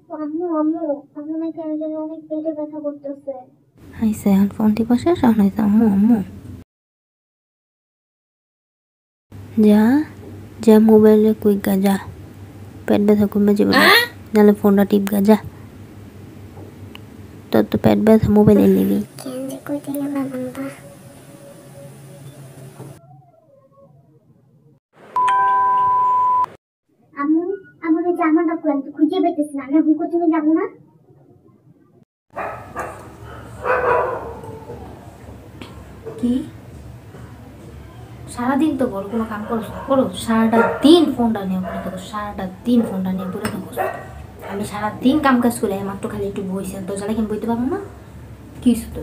আম্মু আম্মু আমার না কেন যেন অনেক পেটে ব্যথা করতেছে। আইসে এখন ফোন টিপা শেষ এখন হয়েছে আম্মু আম্মু যা যা মোবাইলে কুইক যা পেট ব্যথা কমে যাবে নাহলে ফোনটা টিপ যা তোর তো পেট ব্যথা মোবাইলে লেগেই কেন যে কইতে গেলাম আমরা। আম্মু আমার ওই জামাটা কোন তো খুঁজে পেতেছি না, আমি এখন কোচিংয়ে যাবো না। কি সারাদিন তো বড় কোনো কাম করো সারাটা দিন ফোনটা নিয়ে পড়ে থাকো সারাটা দিন ফোনটা নিয়ে পড়ে থাকো আমি সারাদিন কাম কাজ করে মাত্র খালি একটু বইছি তো যারা কিন্তু বইতে পারবো না কি তোর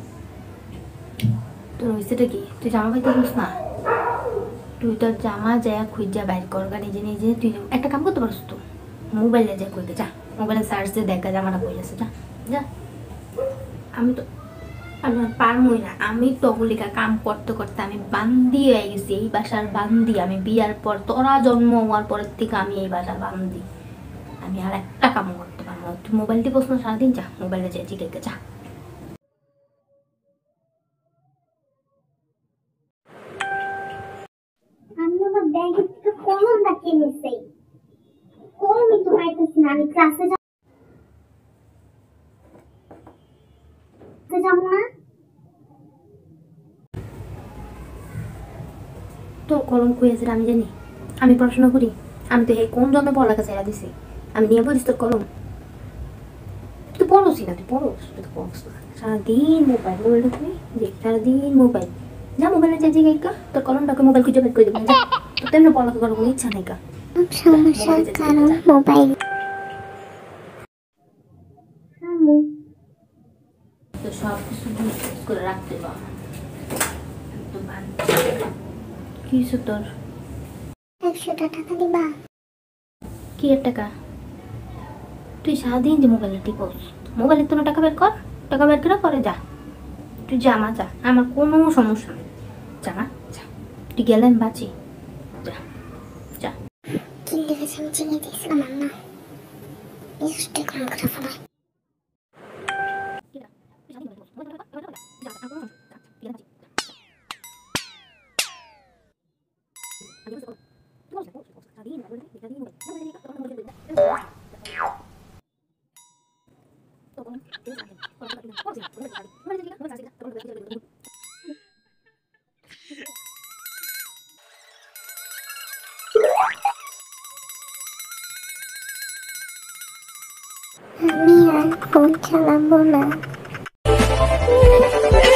তোর হয়েছেটা কি তুই জামা পাইতে পারিস না তুই তোর জামা যায় খুঁজা বাইর কর নিজে নিজে তুই একটা কাম করতে পারছিস তো মোবাইলে যা কইতে যা মোবাইলে সার্চ দিয়ে দেখা জামাটা কই আছে যা যা আমি তো আমি পারমই না আমি তগলিকা কাম করতে করতে আমি বান্দি হয়ে গেছি এই বাসার বান্দি আমি বিয়ার পর তোরা জন্ম হওয়ার পরের থেকে আমি এই বাসার বান্দি আমি আর একটা কাম করতে পারবো না তুই মোবাইল দিয়ে বস না সারাদিন যা মোবাইলে যা জিকে যা আমি আমার ব্যাগে থেকে কলমটা কিনেছি, কলমই তো পাইতেছি না। আমি ক্লাসে যাবো না। তোর কলম কই আছে আমি জানি আমি পড়াশোনা করি আমি তো এই কোন জন্মে পড়ালেখা ছেড়া দিছি আমি নিয়ে পড়িস তোর কলম তুই তো পড়োসি না তুই পড়স না সারাদিন মোবাইল মোবাইল ঢুকবি যে সারাদিন মোবাইল যা মোবাইলে যা জিগাইকা তোর কলমটাকে মোবাইল খুঁজে বের করে দেবো যা তোর তেমনি পড়ালেখা করার কোনো ইচ্ছা নাই কা সমস্যার কারণ মোবাইল। আম্মু তো সব কিছু করে রাখতে পারো কি হয়েছে তোর 100টা টাকা দিবা? কি এর টাকা তুই সারাদিন যে মোবাইলে টিপস মোবাইলে তো টাকা বের কর টাকা বের করে পরে যা তুই জামা যা আমার কোনো সমস্যা নেই জামা যা তুই গেলে আমি বাঁচি যা যা কি লিখেছে আমি চিনিয়ে দিয়েছিলাম আম্মা, ইউজটা কোন কথা বলা। আমি আর ফোন চালাবো না।